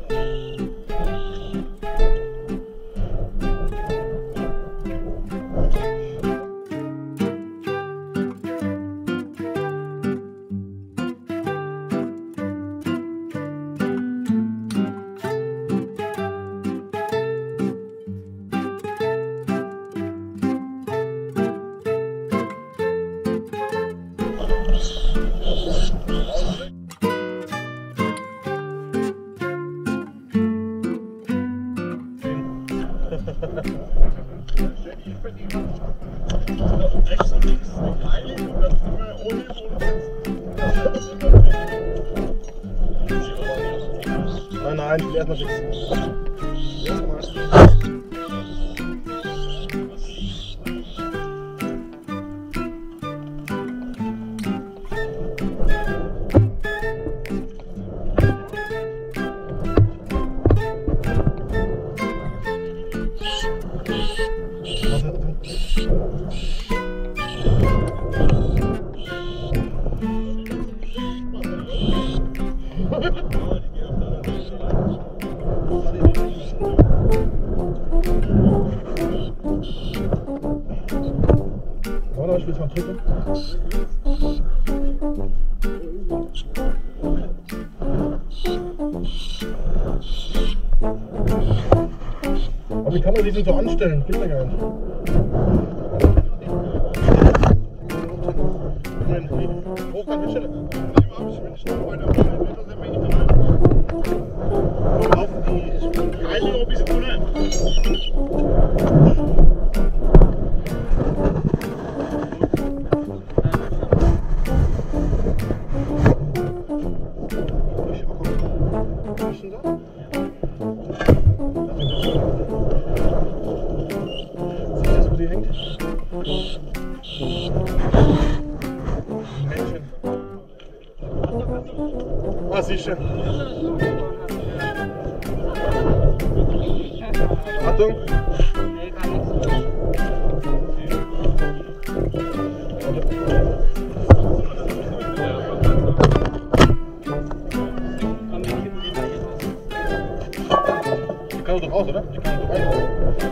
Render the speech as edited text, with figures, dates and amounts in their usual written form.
Rechts und links die Keile und dann immer ohne Nein, ich will erstmal fixen. Warte, ich will es mal drücken. Aber wie kann man die denn so anstellen? Geht ja gar nicht. Hochkant hinstellen. Auf die Keile noch ein bisschen runter. Ah, siehst du. Achtung. Die kann doch raus, oder? Die kann doch rein.